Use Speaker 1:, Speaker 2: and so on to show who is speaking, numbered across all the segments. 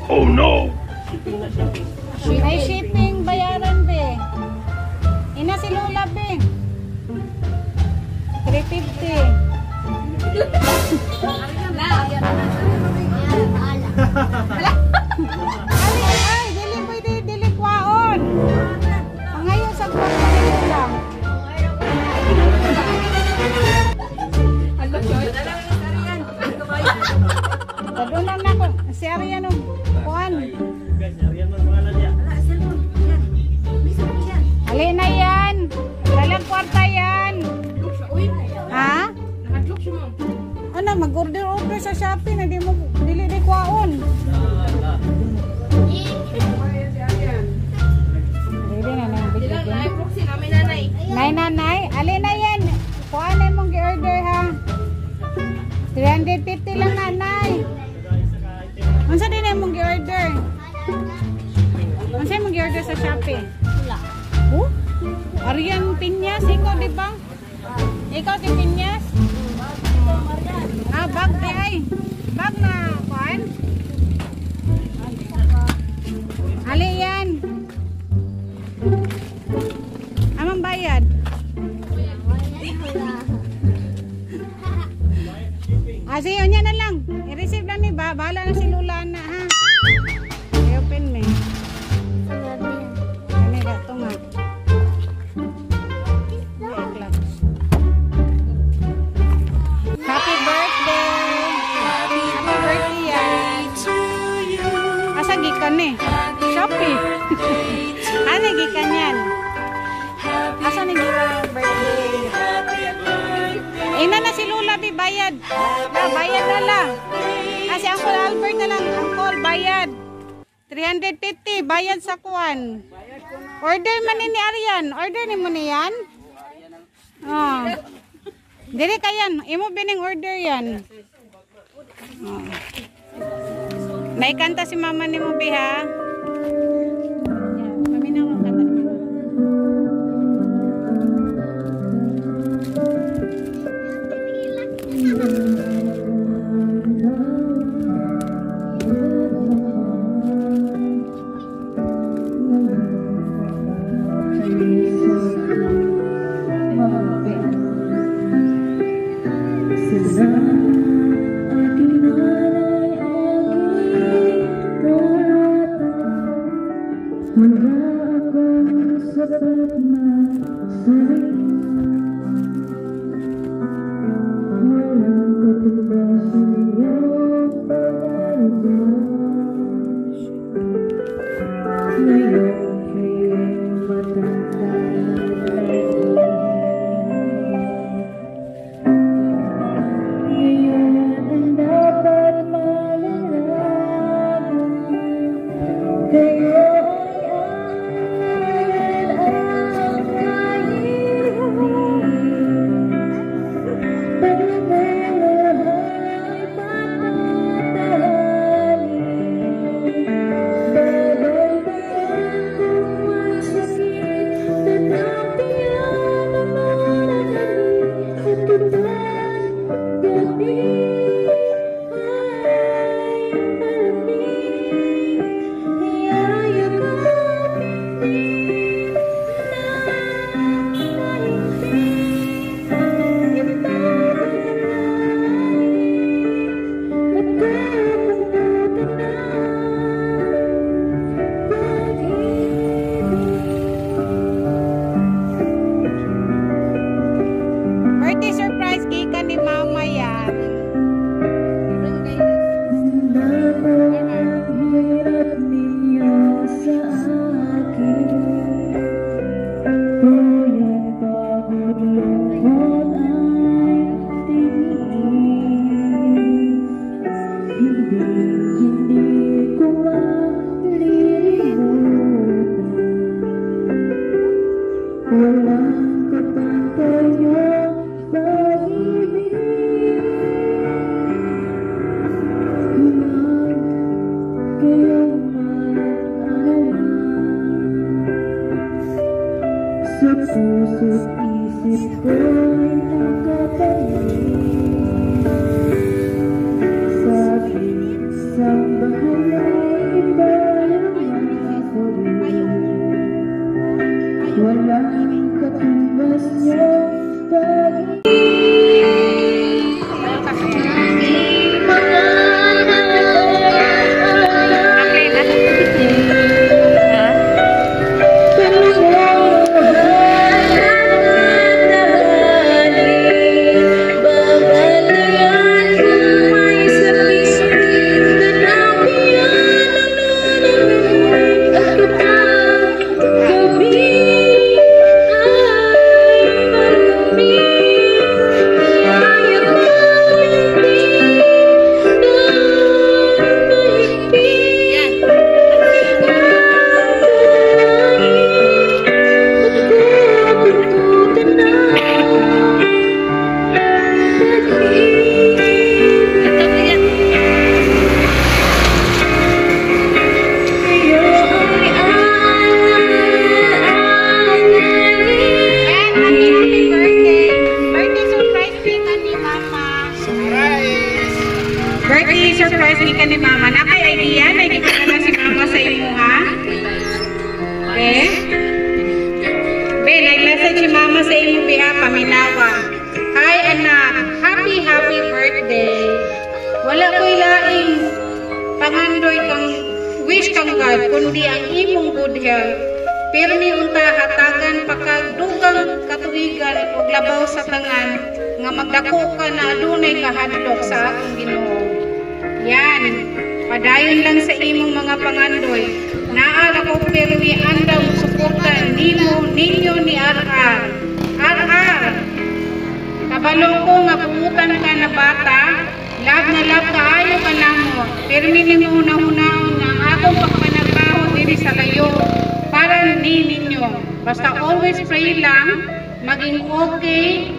Speaker 1: Oh no!
Speaker 2: May shipping bayaran be. Ina si Lola be. 350. Ay, dili pwede, dili kwaon. Ngayon sa kwarto lang. Tadunan na ko. Si Arian o kuhan. Ali na yan. Dalang kwarta yan. Ha? Ano, mag-order sa Shopee na di mo dili di kwaon. Nay nanay, ali na yan. Kuan na mong gi-order ha. 350 lang nanay. Unsa din mong gi-order? Unsa mong gi-order sa Shopee? Wala. Oh? Arian Piñas, ikaw di ba? Ikaw si Piñas? Ah, bag di ay. Bag na kuan? Ali yan. Amang bayad. Sige, yun na lang. I-receive lang ni ba? Bahala na si Lula na ha. I-open me. Kani ka ito nga. Happy birthday! Happy birthday yan. Asa gikan eh? Shopee. Ano gikan yan? Asa ni gikan birthday? Ina na si Lula bayad. Bayad na lang. Kasi Uncle Albert na lang. Uncle, bayad. 350. Bayad sa kuwan. Order man ni Arian. Order ni mo niyan. Oh. Dili ka yan. Imo bining order yan. Oh. Naikanta si mama ni mo biha.
Speaker 3: Sa bahay
Speaker 2: request ni ka ni mama. Nakay idea, nagkikita si mama sa imo ha? Okay? Be, nag-message si mama sa imo biha, paminawa. Hi anak, happy birthday. Wala ko'y laing pangandoy kang wish kang God, kundi ang imong good health. Pirmi unta hatagan pagkadugang katuigan o labaw sa tangan nga magdako ka na adunay kahadlok sa akong Ginoo. Yan, padayon lang sa imong mga pangandoy. Naara ko pirmi andaw suporta ninyo ni RR. RR, kabalo ko nga pungutan ka na bata, love na love kaayo ka na mo. Pirmi nimo una-unaon nga ang akong pagpanagbaho diri sa layo. Para ninyo. Basta always pray lang, maging okay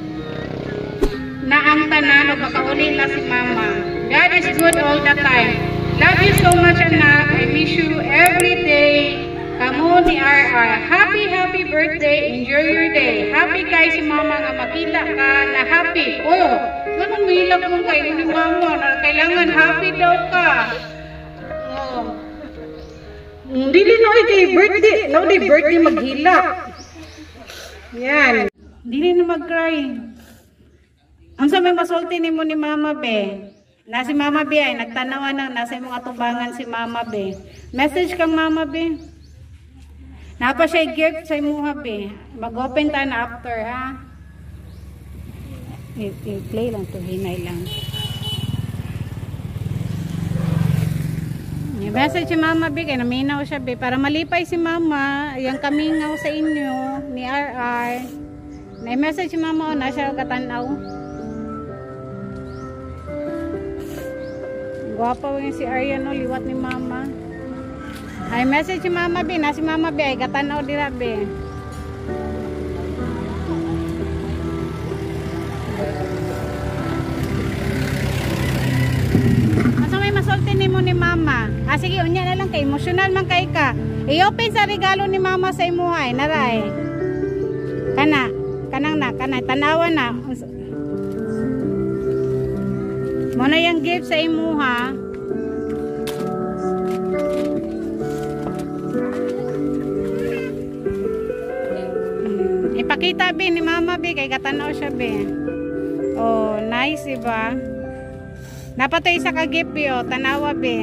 Speaker 2: na ang tanan o makauli na si mama. God is good all the time. Love you so much anak. I miss you every day. Kamo ni RR. Happy birthday. Enjoy your day. Happy kay si mama nga makita ka na happy. Oh, naman mahilap mong kayo ni mama na kailangan happy daw ka. Oh. Dili no kay birthday, no di birthday maghilak. Yan. Dili na mag-cry. Unsa may masulti nimo ni Mama be? Na si Mama be ay nagtanawa na nasa imong atubangan si Mama be. Message kang Mama be. Napa siya gift sa imuha be. Mag-open ta na after ha. I-play lang to, hinay lang. Message si Mama be, kaya naminaw siya be, para malipay si Mama, yung kamingaw sa inyo ni RR. Na-message si Mama, na siya katanaw. Guwapa yung si Aryan, no, liwat ni Mama. Ay message si Mama be, na si Mama be, ay katanaw dira be. Masulti nimo ni Mama. Sige, unya na lang kay emotional man kay ka. I-open sa regalo ni Mama sa imuhay, naray. Kanang tanawa na. Mo na yung gift sa imuha. Ipakita be ni Mama be kay katanaw siya be. Oh, nice iba. Napatay sa kagip yo, tanawa be.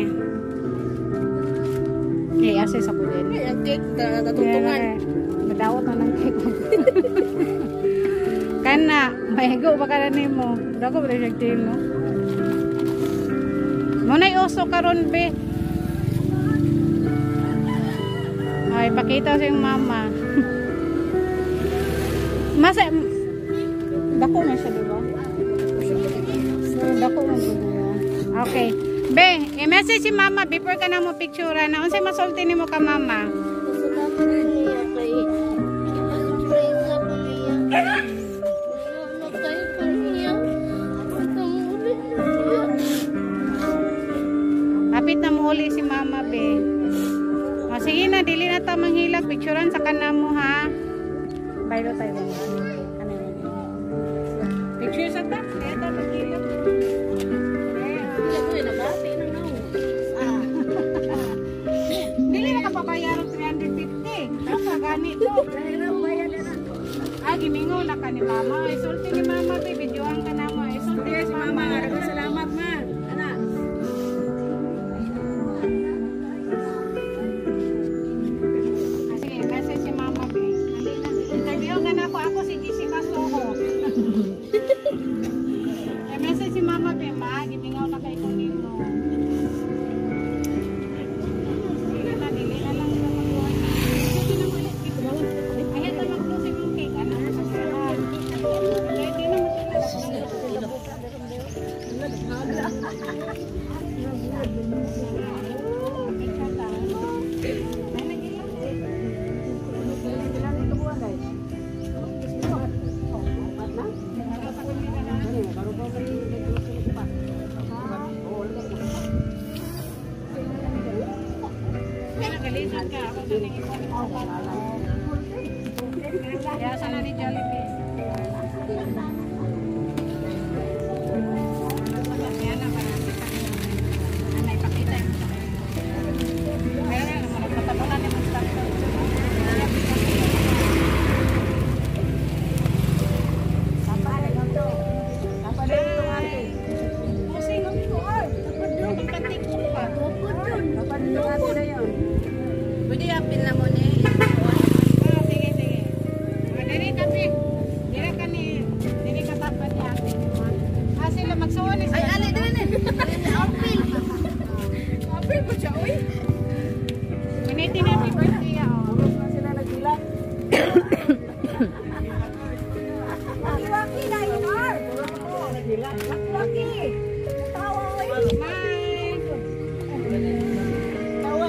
Speaker 2: Okay, asis ako din.
Speaker 1: Ang cake natutungan.
Speaker 2: Madawat na ng cake. Kana, mahigo ba ka na nimo? Dago ba siya tail no? Munay uso karon be. Ay, pakita sa yung Mama. Masa dako na siya diba? Dako na siya. Okay. Be, i-message si Mama before ka na mo picture na. Unsay masulti nimo ka Mama?
Speaker 1: Salamat niya kay pray sa pamilya. Magkay pa niya.
Speaker 2: Kapit na mo uli si Mama be. O sige na, dili na ta manghilak picturean sa kanamo ha. Bayro tayo. Picture sa ta, kaya ta manghilak. Dili na kapabayaran 350. Ano ka ganito? Gimingo na ka ni Mama. Isulti ni Mama, videoan ka na mo. Isulti si Mama.
Speaker 1: Salamat ma. Ana.
Speaker 2: Sige, message si Mama. Interview ka na ako. Ako si Jessica Soho. Message si Mama, ma. Gimingaw na kay Kunino. Ya, sana di Jollibee. Yan na, Dili ka ni, dili ka tapat ni ate. Sila magsuon ni.
Speaker 1: Ay, ali din eh. Apil. Apil po siya, uy.
Speaker 2: Miniti na happy birthday oh.
Speaker 1: Sila nagbilang. Laki-laki na yun, Ar. Laki-laki. Tawa, uy.
Speaker 2: Smile.
Speaker 1: Tawa.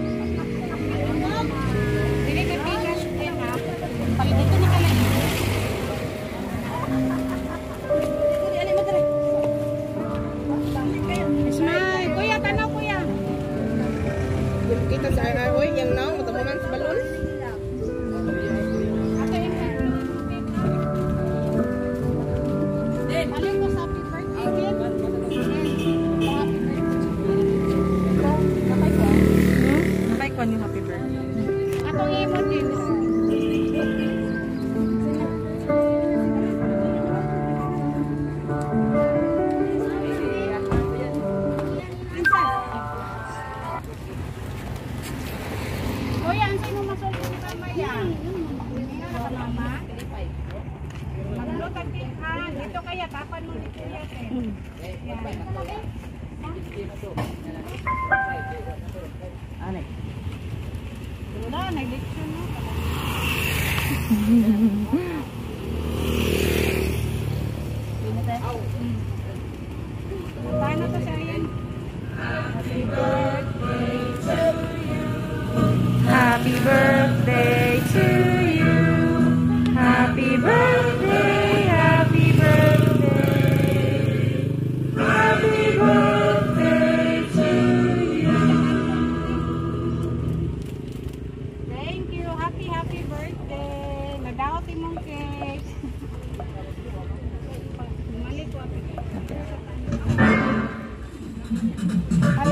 Speaker 2: Dili ka bigas din ha. Dito na ka lang. Smile. Kuya, tanaw kuya.
Speaker 1: Kita sa airway, yan na, matamunan sa balon.
Speaker 2: Ate, alin mo sa happy birthday din?
Speaker 1: Nakay ko yung happy birthday.
Speaker 2: Atong imo din. Kuya, ang sino masulti ni Kamaya? Hindi na ka mama? Maglutag din ka. Dito kaya, tapan mo dito yan
Speaker 1: Ano?
Speaker 2: Wala, nag-leksyon mo. Paano to sa ayan?
Speaker 1: Happy birthday to you. Happy birthday, happy birthday. Happy birthday to you.
Speaker 2: Thank you. Happy birthday. Nagdaot imong cake. Bumalik ko.